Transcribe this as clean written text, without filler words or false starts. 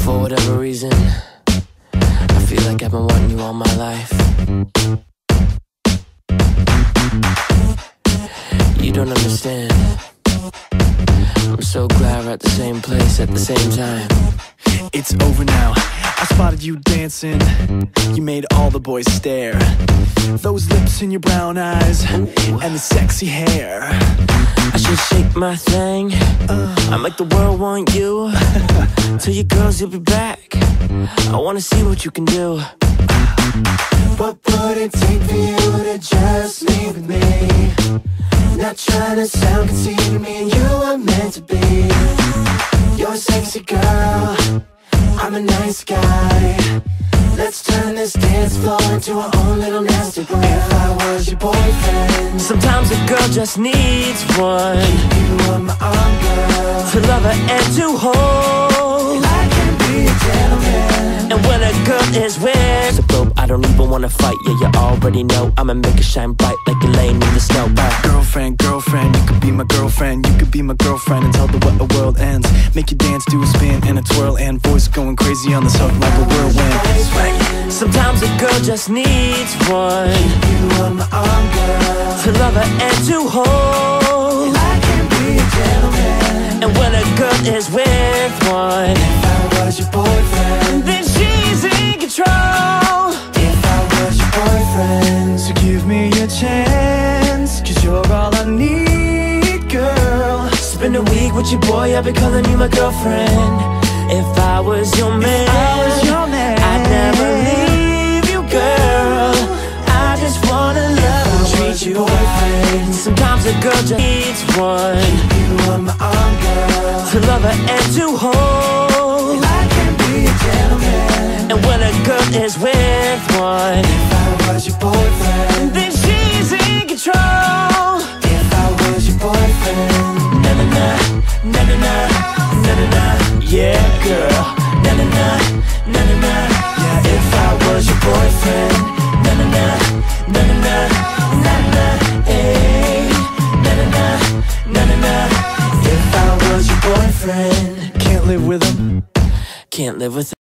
For whatever reason, I feel like I've been wanting you all my life. You don't understand. I'm so glad we're at the same place at the same time. It's over now, I spotted you dancing. You made all the boys stare. Those lips and your brown eyes, and the sexy hair. I should shake my thing. I make the world want you. Tell your girls you'll be back. I wanna see what you can do. What would it take for you to just leave with me? Not trying to sound conceited, me and you are meant to be. You're a sexy girl, I'm a nice guy. Let's turn this dance floor into our own little nasty room. If I was your boyfriend, sometimes a girl just needs one. you on my arm, girl, to love her and to hold. I can be a gentleman. And when a girl is with so dope, I don't even wanna fight. Yeah, you already know I'ma make it shine bright like you're laying in the snow. Girlfriend, girlfriend, you could be my girlfriend. You could be my girlfriend until the world ends. Make you dance, do a spin and a twirl, and voice going crazy on this hook like a whirlwind. Sometimes a girl just needs one. You on my arm, girl, to love her and to hold. I can be a gentleman. And when a girl is with one, if I was your boyfriend, then she's in control. If I was your boyfriend, so give me a chance, 'cause you're all I need, girl. Spend a week with your boy, I'll be calling you my girlfriend. If I was your man, I'd never leave you, girl. I just wanna love and treat you right. Sometimes a girl just needs one. you on my arm, girl, to love her and to hold. I can be a gentleman. And when a girl is with one, if I was your boyfriend, then she's in control. If I was your boyfriend, na na na, na na na, na na na, yeah, girl, na na na, na na na, yeah. If I was your boyfriend, na na na, na na na, na na, hey, na na na, na na na. If I was your boyfriend, Can't live with him, can't live with